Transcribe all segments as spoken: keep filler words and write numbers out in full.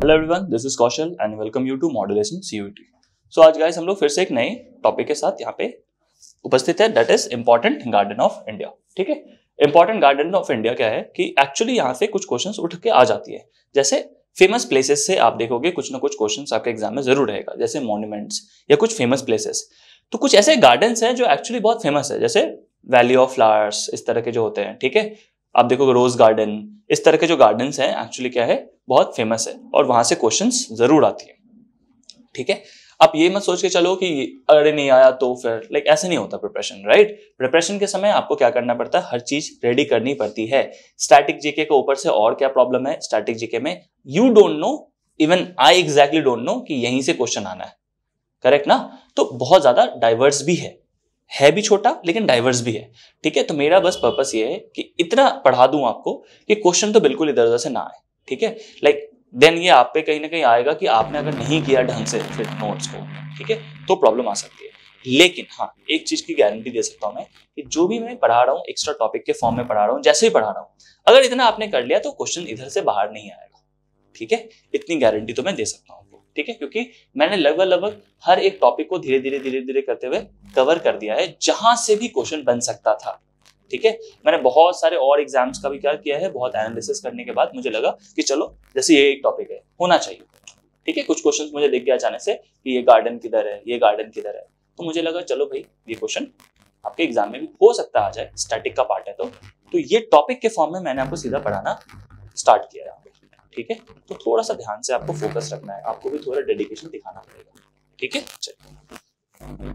Hello everyone, this is Kaushal and welcome you to modulation CUET. So आज guys हम लोग फिर से एक नए टॉपिक के साथ यहाँ पे उपस्थित है, that is important garden of India. ठीक है, इंपॉर्टेंट गार्डन ऑफ इंडिया क्या है कि एक्चुअली यहाँ से कुछ क्वेश्चंस उठ के आ जाती है। जैसे फेमस प्लेसेस से आप देखोगे कुछ ना कुछ क्वेश्चंस आपके एग्जाम में जरूर रहेगा, जैसे मॉन्यूमेंट्स या कुछ फेमस प्लेसेस। तो कुछ ऐसे गार्डन्स हैं जो एक्चुअली बहुत फेमस है, जैसे वैली ऑफ फ्लावर्स, इस तरह के जो होते हैं। ठीक है, आप देखोगे रोज गार्डन, इस तरह के जो गार्डन्स हैं एक्चुअली क्या है, बहुत फेमस है और वहां से क्वेश्चंस जरूर आती है। ठीक है, आप ये मत सोच के चलो कि अरे नहीं आया तो फिर लाइक ऐसे नहीं होता प्रिपरेशन, राइट। प्रिपरेशन के समय आपको क्या करना पड़ता है, हर चीज रेडी करनी पड़ती है। स्टैटिक जीके के ऊपर से और क्या प्रॉब्लम है, स्टैटिक जीके में you don't know, even I exactly don't know कि यहीं से क्वेश्चन आना है, करेक्ट ना। तो बहुत ज्यादा डाइवर्स भी है है भी छोटा लेकिन डाइवर्स भी है। ठीक है, तो मेरा बस पर्पस ये है कि इतना पढ़ा दूं आपको कि क्वेश्चन तो बिल्कुल इधर उधर से ना आए। ठीक है, लाइक देन ये आप पे कहीं ना कहीं आएगा कि आपने अगर नहीं किया ढंग से फिर नोट्स को, ठीक है, तो प्रॉब्लम आ सकती है। लेकिन हाँ, एक चीज की गारंटी दे सकता हूं मैं कि जो भी मैं पढ़ा रहा हूँ एक्स्ट्रा टॉपिक के फॉर्म में पढ़ा रहा हूँ, जैसे ही पढ़ा रहा हूँ, अगर इतना आपने कर लिया तो क्वेश्चन इधर से बाहर नहीं आएगा। ठीक है, इतनी गारंटी तो मैं दे सकता हूँ। ठीक है, क्योंकि मैंने लगभग लगभग हर एक टॉपिक को धीरे धीरे धीरे धीरे करते हुए कवर कर दिया है जहां से भी क्वेश्चन बन सकता था। ठीक है, मैंने बहुत सारे और एग्जाम्स का भी क्या किया है, बहुत एनालिसिस करने के बाद मुझे लगा कि चलो जैसे ये एक टॉपिक है होना चाहिए। ठीक है, कुछ क्वेश्चंस मुझे दिख गया अचानक से कि ये गार्डन किधर है, ये गार्डन किधर है, तो मुझे लगा चलो भाई ये क्वेश्चन आपके एग्जाम में भी हो सकता आ जाए, स्टैटिक का पार्ट है तो तो ये टॉपिक के फॉर्म में मैंने आपको सीधा पढ़ाना स्टार्ट किया है। ठीक है, तो थोड़ा सा ध्यान से आपको फोकस रखना है, आपको भी थोड़ा डेडिकेशन दिखाना पड़ेगा। ठीक है, चलिए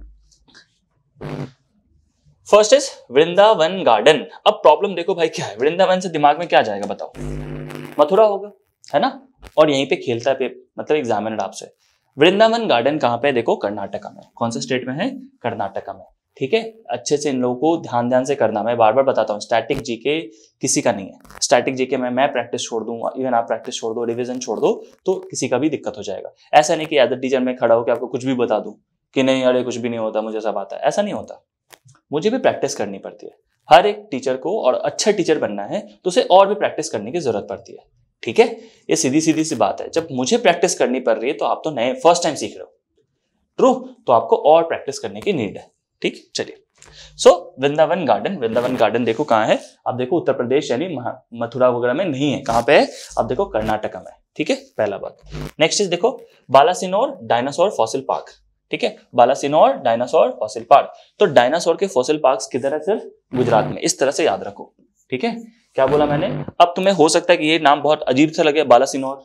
फर्स्ट इज वृंदावन गार्डन। अब प्रॉब्लम देखो भाई क्या है, वृंदावन से दिमाग में क्या जाएगा बताओ, मथुरा होगा, है ना। और यहीं पे खेलता है पे, मतलब एग्जामिनर आपसे। वृंदावन गार्डन कहाँ पे, देखो कर्नाटका में। कौन से स्टेट में है, कर्नाटका में। ठीक है, अच्छे से इन लोगों को ध्यान ध्यान से करना। मैं बार बार बताता हूँ, स्टैटिक जीके किसी का नहीं है। स्टैटिक जीके में मैं प्रैक्टिस छोड़ दूं, इवन आप प्रैक्टिस छोड़ दो, रिवीजन छोड़ दो, तो किसी का भी दिक्कत हो जाएगा। ऐसा नहीं कि एज अ टीचर में खड़ा होकर आपको कुछ भी बता दूं कि नहीं अरे कुछ भी नहीं होता, मुझे सब आता है, ऐसा नहीं होता। मुझे भी प्रैक्टिस करनी पड़ती है। हर एक टीचर को, और अच्छा टीचर बनना है तो उसे और भी प्रैक्टिस करने की जरूरत पड़ती है। ठीक है, ये सीधी सीधी सी बात है। जब मुझे प्रैक्टिस करनी पड़ रही है तो आप तो नए फर्स्ट टाइम सीख रहे हो, ट्रू, तो आपको और प्रैक्टिस करने की नीड है। ठीक, चलिए so so, Vrindavan garden. Vrindavan garden देखो कहाँ है, आप देखो उत्तर प्रदेश यानी मथुरा वगैरह में नहीं है। कहाँ पे है, आप देखो कर्नाटका में। ठीक है, पहला बात। नेक्स्ट इज देखो बालासिनोर डायनासोर फॉसिल पार्क। ठीक है, बालासिनोर डायनासोर फॉसिल पार्क। तो डायनासोर के फॉसिल पार्क्स किधर है, सिर्फ गुजरात में। इस तरह से याद रखो। ठीक है, क्या बोला मैंने। अब तुम्हें हो सकता है कि ये नाम बहुत अजीब सा लगे, बालासिनोर,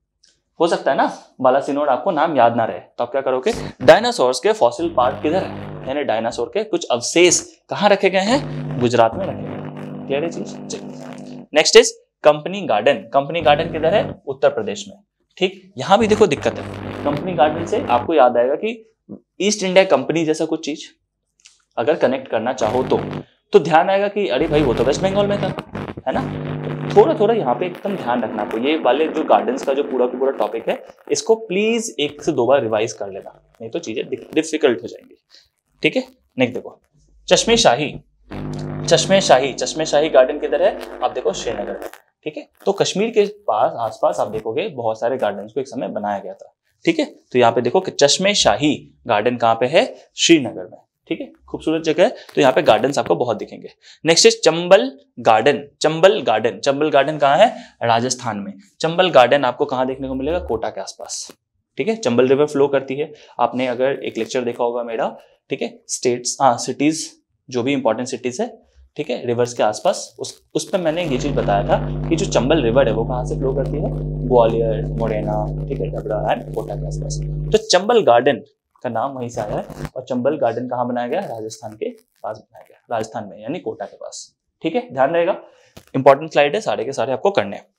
हो सकता है ना बालासिनोर आपको नाम याद ना रहे, तो आप क्या करोगे, डायनासोर्स के फॉसिल पार्क किधर है, यानी डायनासोर के कुछ अवशेष कहाँ रखे गए हैं, गुजरात में रखे गए। क्लियर है चीज। Next is company garden. Company garden किधर है, उत्तर प्रदेश में। ठीक, यहां भी देखो दिक्कत है। कंपनी गार्डन से आपको याद आएगा कि ईस्ट इंडिया कंपनी जैसा कुछ चीज अगर कनेक्ट करना चाहो तो तो ध्यान आएगा कि अरे भाई वो तो वेस्ट बंगाल में था, है ना। थोड़ा थोड़ा यहाँ पे एकदम ध्यान रखना आपको। ये वाले जो गार्डन्स का जो पूरा का पूरा टॉपिक है, इसको प्लीज एक से दो बार रिवाइज कर लेना, नहीं तो चीजें डिफिकल्ट हो जाएंगी। ठीक है, नेक्स्ट देखो चश्मे शाही। चश्मे शाही चश्मे शाही गार्डन किधर है, आप देखो श्रीनगर में। ठीक है, तो कश्मीर के पास आसपास आप देखोगे बहुत सारे गार्डन्स को एक समय बनाया गया था। ठीक है, तो यहाँ पे देखो कि चश्मे शाही गार्डन कहाँ पे है, श्रीनगर में। ठीक है, खूबसूरत जगह है, तो यहाँ पे गार्डन्स आपको बहुत दिखेंगे। Next is Chambal garden. Chambal garden Chambal garden कहाँ है, राजस्थान में। चंबल गार्डन आपको कहाँ देखने को मिलेगा, कोटा के आसपास। ठीक है, चंबल रिवर फ्लो करती है। आपने अगर एक लेक्चर देखा होगा मेरा, ठीक है, स्टेट्स हाँ सिटीज, जो भी इंपॉर्टेंट सिटीज है, ठीक है, रिवर्स के आसपास, उस उस पर मैंने ये चीज बताया था कि जो चंबल रिवर है वो कहाँ से फ्लो करती है, ग्वालियर, मोरेना, ठीक है, डबरा एंड कोटा के आसपास। तो चंबल गार्डन का नाम वहीं से आया है। और चंबल गार्डन कहाँ बनाया गया, राजस्थान के पास बनाया गया, राजस्थान में यानी कोटा के पास। ठीक है, ध्यान रहेगा, इंपॉर्टेंट स्लाइड है, सारे के सारे आपको करने हैं।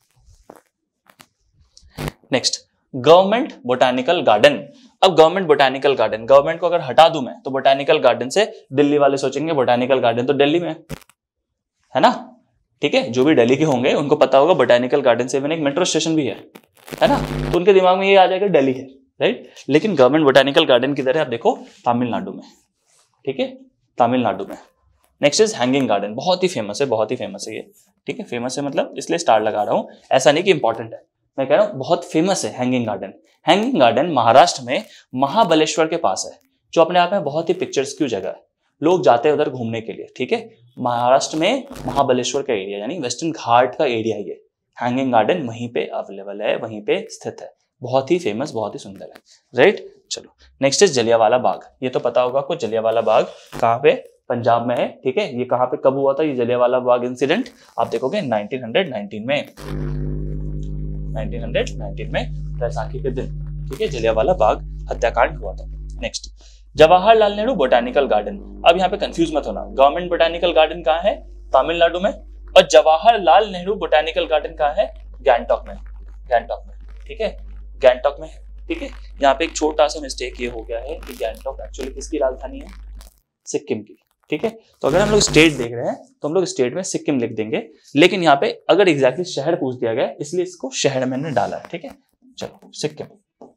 Next government botanical garden. अब गवर्नमेंट बोटानिकल गार्डन, गवर्नमेंट को अगर हटा दूं मैं तो बोटानिकल गार्डन से दिल्ली वाले सोचेंगे बोटानिकल गार्डन तो दिल्ली में है ना। ठीक है, जो भी दिल्ली के होंगे उनको पता होगा बोटानिकल गार्डन से एक मेट्रो स्टेशन भी है है ना, तो उनके दिमाग में ये आ जाएगा दिल्ली है, राइट। लेकिन गवर्नमेंट बोटानिकल गार्डन किधर है, आप देखो तमिलनाडु में। ठीक है, तमिलनाडु में। नेक्स्ट इज हैंगिंग गार्डन, बहुत ही फेमस है, बहुत ही फेमस है ये। ठीक है, फेमस है मतलब इसलिए स्टार लगा रहा हूं, ऐसा नहीं कि इंपॉर्टेंट है, मैं कह रहा हूँ बहुत फेमस है hanging garden. Hanging garden Maharashtra में महाबलेश्वर के पास है, जो अपने आप में बहुत ही पिक्चर्सक्यू जगह है, लोग जाते हैं उधर घूमने के लिए। ठीक है, महाराष्ट्र में महाबलेश्वर का एरिया यानी वेस्टर्न घाट का एरिया, ये हैंगिंग गार्डन वहीं पे अवेलेबल है, वहीं पे स्थित है, बहुत ही फेमस, बहुत ही सुंदर है, राइट। चलो नेक्स्ट इज जलियांवाला बाग। ये तो पता होगा आपको, जलियांवाला बाग कहाँ पे, पंजाब में है। ठीक है, ये कहाँ पे कब हुआ था ये जलियांवाला बाग इंसिडेंट, आप देखोगे नाइनटीन नाइनटीन में, नाइनटीन नाइनटीन में बैसाखी के दिन, ठीक है, जलियांवाला बाग हत्याकांड हुआ था। Next Jawaharlal Nehru botanical garden. अब यहाँ पे कंफ्यूज मत होना, गवर्नमेंट बोटानिकल गार्डन कहाँ है, तमिलनाडु में, और जवाहरलाल नेहरू बोटानिकल गार्डन कहाँ है, गैंगटॉक में, गैंगटॉक में, ठीक है, गैंगटॉक में है। ठीक है, यहाँ पे एक छोटा सा मिस्टेक ये हो गया है कि गैंगटॉक एक्चुअली किसकी राजधानी है, सिक्किम की। ठीक है, तो अगर हम लोग स्टेट देख रहे हैं तो हम लोग स्टेट में सिक्किम लिख देंगे, लेकिन यहाँ पे अगर एग्जैक्टली शहर पूछ दिया गया इसलिए इसको शहर मैंने डाला है। ठीक है, चलो सिक्किम,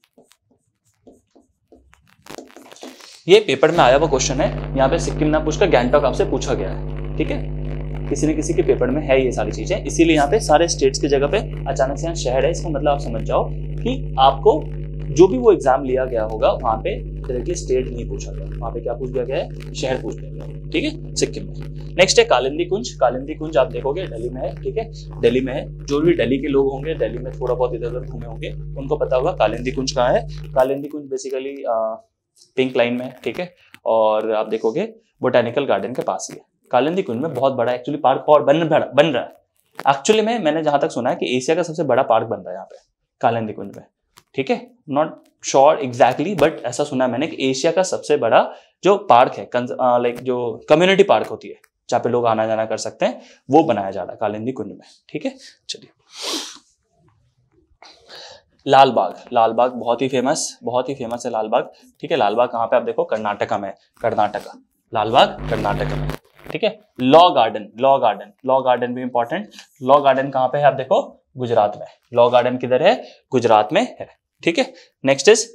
ये पेपर में आया हुआ क्वेश्चन है, यहाँ पे सिक्किम ना पूछकर गैंगटॉक आपसे पूछा गया है। ठीक है, किसी न किसी के पेपर में है ये सारी चीजें, इसीलिए यहाँ पे सारे स्टेट्स की जगह पे अचानक से यहाँ शहर है। इसका मतलब आप समझ जाओ कि आपको जो भी वो एग्जाम लिया गया होगा वहां पे डायरेक्टली स्टेट नहीं पूछा गया, वहां पे क्या पूछ दिया गया है, शहर पूछ दिया गया। ठीक है, सिक्किम में। नेक्स्ट है कालिंदी कुंज। कालिंदी कुंज आप देखोगे दिल्ली में है। ठीक है, दिल्ली में है, जो भी दिल्ली के लोग होंगे, दिल्ली में थोड़ा बहुत इधर उधर घूमे होंगे, उनको पता होगा कालिंदी कुंज कहाँ है। Kalindi Kunj basically pink line में है। ठीक है, और आप देखोगे बोटानिकल गार्डन के पास ही है। कालिंदी कुंज में बहुत बड़ा एक्चुअली पार्क और बन बन रहा है। एक्चुअली में मैंने जहां तक सुना है कि एशिया का सबसे बड़ा पार्क बन रहा है यहाँ पे कालिंदी कुंज में। ठीक है, नॉट श्योर एग्जैक्टली, बट ऐसा सुना है मैंने कि एशिया का सबसे बड़ा जो पार्क है, लाइक जो कम्युनिटी पार्क होती है जहाँ पे लोग आना जाना कर सकते हैं, वो बनाया जा रहा है कालिंदी कुंज में। ठीक है, चलिए लाल बाग। लाल बाग बहुत ही फेमस, बहुत ही फेमस है लाल बाग। ठीक है, लाल बाग कहाँ पे, आप देखो कर्नाटका में, कर्नाटका, लाल बाग कर्नाटका में। ठीक है, law garden, law garden, law garden भी इंपॉर्टेंट। लॉ गार्डन कहाँ पे है, आप देखो गुजरात में। लॉ गार्डन किधर है, गुजरात में है। ठीक है, next is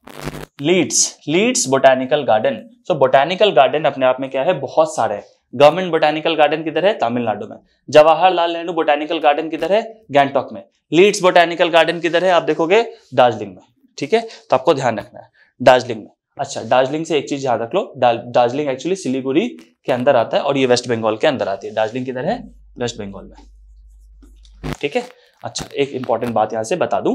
Leeds, Leeds botanical garden. So botanical garden अपने आप में क्या है, बहुत सारे हैं। गवर्नमेंट बोटानिकल गार्डन किधर है, तमिलनाडु में। जवाहरलाल नेहरू बोटानिकल गार्डन किधर है, गैंगटॉक में। लीड्स बोटानिकल गार्डन किधर है, आप देखोगे दार्जिलिंग में। ठीक है, तो आपको ध्यान रखना है दार्जिलिंग में। अच्छा, दार्जिलिंग से एक चीज याद रख लो, दार्जिलिंग एक्चुअली सिलीगुड़ी के अंदर आता है और ये वेस्ट बंगाल के अंदर आती है। दार्जिलिंग किधर है, वेस्ट बंगाल में। ठीक है, अच्छा एक इंपॉर्टेंट बात यहां से बता दूं,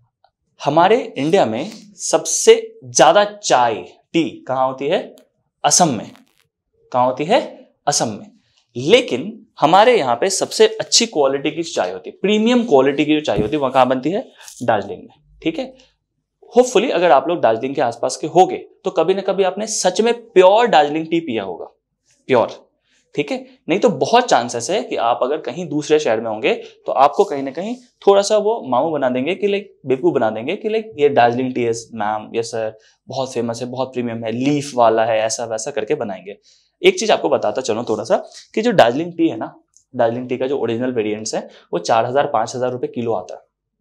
हमारे इंडिया में सबसे ज्यादा चाय, टी कहां होती है, असम में। कहां होती है, असम में। लेकिन हमारे यहाँ पे सबसे अच्छी क्वालिटी की चाय होती है, प्रीमियम क्वालिटी की जो चाय होती है, वहां कहां बनती है, दार्जिलिंग में। ठीक है, होपफुली अगर आप लोग दार्जिलिंग के आसपास के होगे तो कभी ना कभी आपने सच में प्योर दार्जिलिंग टी पिया होगा, प्योर। ठीक है, नहीं तो बहुत चांसेस है कि आप अगर कहीं दूसरे शहर में होंगे तो आपको कहीं ना कहीं थोड़ा सा वो मामू बना देंगे कि लाइक बेवकूफ बना देंगे कि लाइक ये दार्जिलिंग टी है मैम, यस सर, बहुत फेमस है, बहुत प्रीमियम है, लीफ वाला है, ऐसा वैसा करके बनाएंगे। एक चीज आपको बताता चलो थोड़ा सा कि जो दार्जिलिंग टी है ना, दार्जिलिंग टी का जो ओरिजिनल वेरिएंट्स है वो चार हजार पांच हजार रुपए किलो आता है।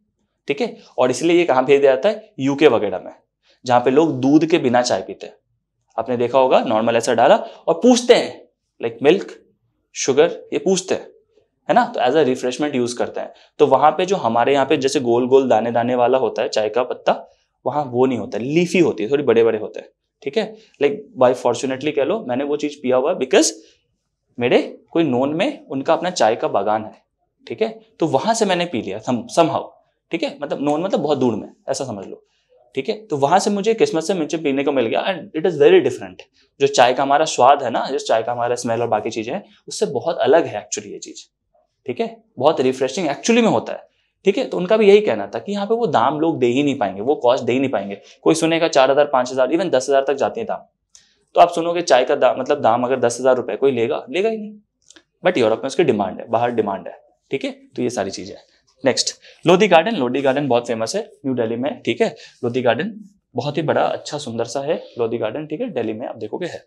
ठीक है, और इसलिए ये कहां भेज दिया जाता है, यूके वगैरह में, जहां पे लोग दूध के बिना चाय पीते हैं। आपने देखा होगा, नॉर्मल ऐसा डाला और पूछते हैं लाइक मिल्क, शुगर, ये पूछते हैं, है ना, तो एज अ रिफ्रेशमेंट यूज करते हैं। तो वहां पे जो हमारे यहाँ पे जैसे गोल गोल दाने दाने वाला होता है चाय का पत्ता, वहां वो नहीं होता, लीफी होती है, थोड़ी बड़े बड़े होते हैं। ठीक है, लाइक बाय फॉर्चुनेटली कह लो, मैंने वो चीज पिया हुआ बिकॉज मेरे कोई नोन में उनका अपना चाय का बागान है। ठीक है, तो वहां से मैंने पी लिया समहाउ। ठीक है, मतलब नोन मतलब बहुत दूर में, ऐसा समझ लो। ठीक है, तो वहां से मुझे किस्मत से मुझे पीने को मिल गया and it is very different. जो चाय का हमारा स्वाद है ना, जो चाय का हमारा स्मेल और बाकी चीजें हैं, उससे बहुत अलग है एक्चुअली ये चीज। ठीक है, बहुत रिफ्रेशिंग एक्चुअली में होता है। ठीक है, तो उनका भी यही कहना था कि यहाँ पे वो दाम लोग दे ही नहीं पाएंगे, वो कॉस्ट दे ही नहीं पाएंगे। कोई सुनेगा चार हजार पांच हजार इवन दस हजार तक जाते हैं दाम, तो आप सुनोगे चाय का दाम मतलब दाम अगर दस हजार रुपए, कोई लेगा लेगा ही नहीं। बट यूरोप में उसकी डिमांड है, बाहर डिमांड है। ठीक है, तो ये सारी चीजें। Next Lodhi garden. Lodhi garden बहुत फेमस है न्यू दिल्ली में। ठीक है, लोधी गार्डन बहुत ही बड़ा अच्छा सुंदर सा है लोधी गार्डन। ठीक है, दिल्ली में आप देखोगे है।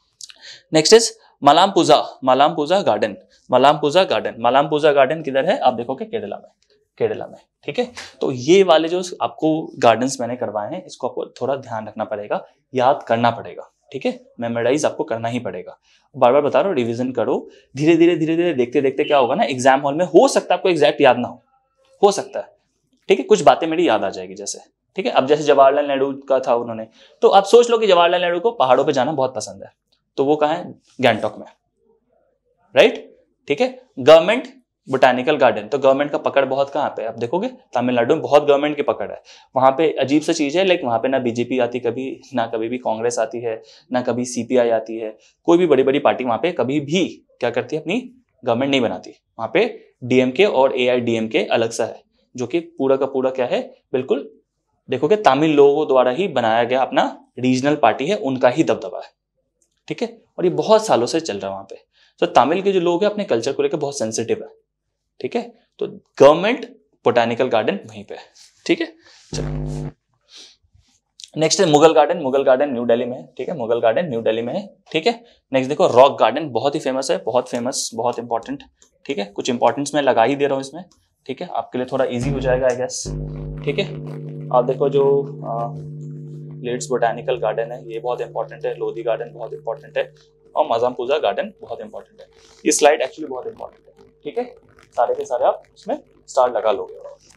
Next is Malampuzha, Malampuzha garden, Malampuzha garden, Malampuzha garden किधर है, आप देखोगे केरला में, केरला में। ठीक है, तो ये वाले जो आपको गार्डन्स मैंने करवाए हैं, इसको आपको थोड़ा ध्यान रखना पड़ेगा, याद करना पड़ेगा। ठीक है, मेमोराइज आपको करना ही पड़ेगा। बार बार बता रहा हूँ, रिवीजन करो, धीरे धीरे धीरे धीरे देखते देखते क्या होगा ना, एग्जाम हॉल में हो सकता है आपको एग्जैक्ट याद ना हो हो सकता है, ठीक है, कुछ बातें मेरी याद आ जाएगी जैसे, ठीक है। अब जैसे जवाहरलाल नेहरू का था उन्होंने, तो आप सोच लो कि जवाहरलाल नेहरू को पहाड़ों पे जाना बहुत पसंद है, तो वो कहाँ है, गैंगटॉक में, राइट, ठीक है। गवर्नमेंट बोटानिकल गार्डन, तो गवर्नमेंट का पकड़ बहुत कहाँ पे, आप देखोगे तमिलनाडु में बहुत गवर्नमेंट की पकड़ है। वहां पे अजीब सा चीज है, लाइक वहां पे ना बीजेपी आती कभी, ना कभी भी कांग्रेस आती है, ना कभी सीपीआई आती है, कोई भी बड़ी बड़ी पार्टी वहां पे कभी भी क्या करती है, अपनी गवर्नमेंट नहीं बनाती। वहां पे डीएमके और एआईडीएमके अलग सा है, जो कि पूरा का पूरा क्या है, बिल्कुल देखोगे तमिल लोगों द्वारा ही बनाया गया अपना रीजनल पार्टी है, उनका ही दबदबा है, ठीक है। और ये बहुत सालों से चल रहा है वहां पे। तो तमिल के जो लोग हैं अपने कल्चर को लेकर बहुत सेंसिटिव है, ठीक है। तो गवर्नमेंट बोटानिकल गार्डन वहीं पे है, ठीक है। चलो नेक्स्ट है मुगल गार्डन। मुगल गार्डन न्यू दिल्ली में है, ठीक है। मुगल गार्डन न्यू दिल्ली में है, ठीक है। नेक्स्ट देखो रॉक गार्डन, बहुत ही फेमस है, बहुत फेमस, बहुत इंपॉर्टेंट, ठीक है। कुछ इंपॉर्टेंस मैं लगा ही दे रहा हूँ इसमें, ठीक है, आपके लिए थोड़ा इजी हो जाएगा आई गेस, ठीक है। आप देखो जो लीड्स बोटानिकल गार्डन है ये बहुत इंपॉर्टेंट है, लोधी गार्डन बहुत इंपॉर्टेंट है, और मजामपूजा गार्डन बहुत इंपॉर्टेंट है। ये स्लाइड एक्चुअली बहुत इंपॉर्टेंट है, ठीक है। सारे के सारे आप इसमें स्टार लगा लोगे,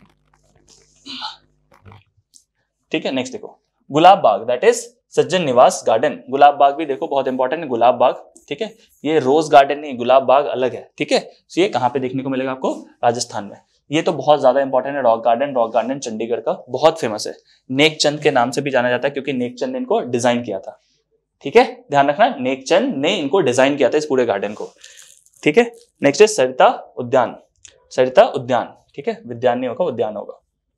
ठीक है। नेक्स्ट देखो गुलाब बाग, दैट इज सज्जन निवास गार्डन। गुलाब बाग भी देखो बहुत इंपॉर्टेंट है, गुलाब बाग, ठीक है। ये रोज गार्डन नहीं, गुलाब बाग अलग है, ठीक है। तो ये कहाँ पे देखने को मिलेगा आपको, राजस्थान में। ये तो बहुत ज्यादा इंपॉर्टेंट है। Rock garden, rock garden Chandigarh का बहुत फेमस है, नेकचंद के नाम से भी जाना जाता है, क्योंकि नेकचंद ने इनको डिजाइन किया था, ठीक है। ध्यान रखना, नेकचंद ने इनको डिजाइन किया था इस पूरे गार्डन को, ठीक है। नेक्स्ट है सरिता उद्यान, सरिता उद्यान, ठीक है, विद्यान नहीं होगा, उद्यान होगा,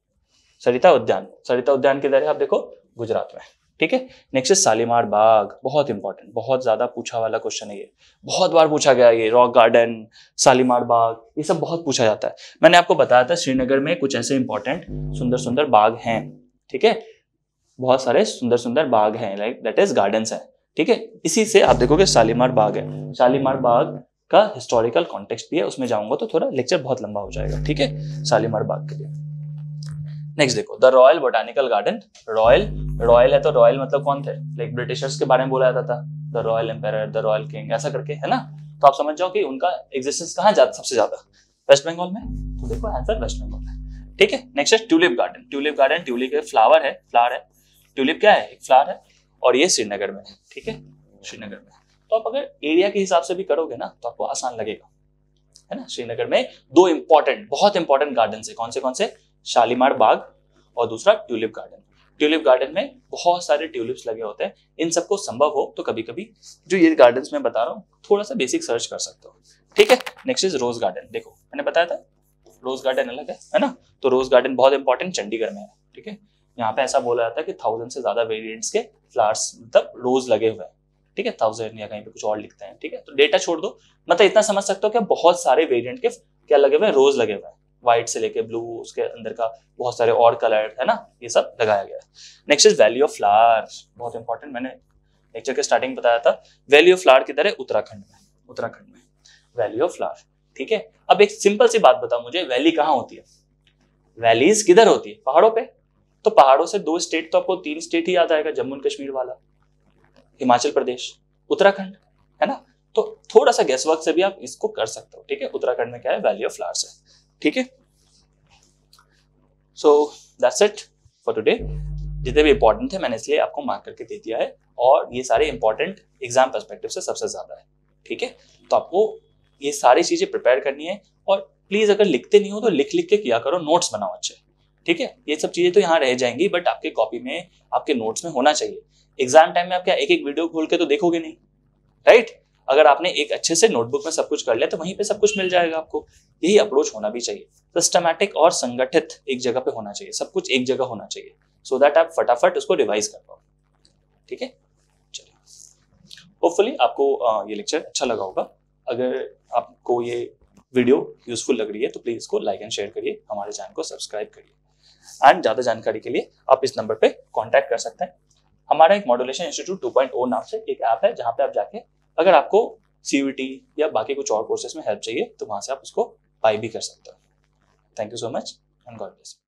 सरिता उद्यान। सरिता उद्यान किधर है, आप देखो गुजरात में, ठीक है। नेक्स्ट है शालीमार बाग, बहुत इंपॉर्टेंट, बहुत ज्यादा पूछा वाला क्वेश्चन है ये, बहुत बार पूछा गया ये। रॉक गार्डन, शालीमार बाग, ये सब बहुत पूछा जाता है। मैंने आपको बताया था श्रीनगर में कुछ ऐसे इंपॉर्टेंट सुंदर सुंदर बाग हैं, ठीक है, बहुत सारे सुंदर सुंदर बाग हैं, लाइक दैट इज गार्डन्स है, ठीक है। इसी से आप देखोगे शालीमार बाग है। शालीमार बाग का हिस्टोरिकल कॉन्टेक्स्ट भी है, उसमें जाऊंगा तो थोड़ा लेक्चर बहुत लंबा हो जाएगा, ठीक है, शालीमार बाग के लिए। नेक्स्ट देखो the royal botanical garden. Royal, royal है तो रॉयल मतलब कौन थे, लाइक ब्रिटिशर्स के बारे में बोला जाता था, the royal empire, the royal king, ऐसा करके, है ना। तो आप समझ जाओ कि उनका एग्जिस्टेंस कहाँ जाता सबसे ज्यादा, वेस्ट बंगाल में। तो देखो आंसर वेस्ट बंगाल में, ठीक है। नेक्स्ट है tulip garden. Tulip garden, tulip के फ्लावर है, फ्लावर है, ट्यूलिप क्या है, एक फ्लावर है, और ये श्रीनगर में है, ठीक है, श्रीनगर में। तो आप अगर एरिया के हिसाब से भी करोगे ना तो आपको आसान लगेगा, है ना। श्रीनगर में दो इंपॉर्टेंट, बहुत इंपॉर्टेंट गार्डन है, कौन से कौन से, शालीमार बाग और दूसरा ट्यूलिप गार्डन। ट्यूलिप गार्डन में बहुत सारे ट्यूलिप्स लगे होते हैं। इन सबको संभव हो तो कभी कभी जो ये गार्डन्स में बता रहा हूँ थोड़ा सा बेसिक सर्च कर सकते हो, ठीक है। Next is rose garden. देखो मैंने बताया था रोज गार्डन अलग है, है ना। तो रोज गार्डन बहुत इंपॉर्टेंट चंडीगढ़ में है, ठीक है। यहाँ पे ऐसा बोला जाता है कि थाउजेंड से ज्यादा वेरिएंट्स के फ्लावर्स मतलब रोज लगे हुए हैं, ठीक है, थाउजेंड या कहीं पे कुछ और लिखते हैं, ठीक है। तो डेटा छोड़ दो, मतलब इतना समझ सकते हो कि बहुत सारे वेरिएंट के क्या लगे हुए हैं, रोज लगे हुए हैं, व्हाइट से लेके ब्लू, उसके अंदर का बहुत सारे और कलर, है ना, ये सब लगाया गया है। Next is valley of flowers, बहुत इंपॉर्टेंट, मैंने लेक्चर के स्टार्टिंग बताया था। वैली ऑफ फ्लावर किधर है, उत्तराखंड में, उत्तराखंड में वैली ऑफ फ्लावर, ठीक है। अब एक सिंपल सी बात बताओ मुझे, वैली कहाँ होती है, वैलीज किधर होती है, पहाड़ों पे। तो पहाड़ों से दो स्टेट तो आपको, तीन स्टेट ही याद आएगा, जम्मू एंड कश्मीर वाला, हिमाचल प्रदेश, उत्तराखंड, है ना। तो थोड़ा सा गैस वर्क से भी आप इसको कर सकते हो, ठीक है। उत्तराखंड में क्या है, वैली ऑफ फ्लावर्स है, ठीक है। So that's it for today. जितने भी इंपॉर्टेंट थे मैंने इसलिए आपको मार्क करके दे दिया है, और ये सारे इंपॉर्टेंट एग्जाम पर्सपेक्टिव से सबसे ज्यादा है, ठीक है। तो आपको ये सारी चीजें प्रिपेयर करनी है, और प्लीज अगर लिखते नहीं हो तो लिख लिख के किया करो, नोट्स बनाओ अच्छे, ठीक है। ये सब चीजें तो यहाँ रह जाएंगी, बट आपके कॉपी में, आपके नोट्स में होना चाहिए। एग्जाम टाइम में आप क्या एक एक वीडियो खोल के तो देखोगे नहीं, राइट। अगर आपने एक अच्छे से नोटबुक में सब कुछ कर लिया तो वहीं पे सब कुछ मिल जाएगा आपको। यही अप्रोच होना भी चाहिए, सिस्टमैटिक और संगठित एक जगह पे होना चाहिए, सब कुछ एक जगह होना चाहिए, सो दैट आप फटाफट उसको रिवाइज कर पाओ, ठीक है। चलिए, होपफुली आपको ये लेक्चर अच्छा लगा होगा। अगर आपको ये वीडियो यूजफुल लग रही है तो प्लीज इसको लाइक एंड शेयर करिए, हमारे चैनल को सब्सक्राइब करिए, एंड ज्यादा जानकारी के लिए आप इस नंबर पे कॉन्टैक्ट कर सकते हैं। हमारा एक modulation institute two point O नाम से एक ऐप है, जहाँ पे आप जाके अगर आपको सीयूईटी या बाकी कुछ और कोर्सेज में हेल्प चाहिए तो वहां से आप उसको बाय भी कर सकते हो। Thank you so much and God bless.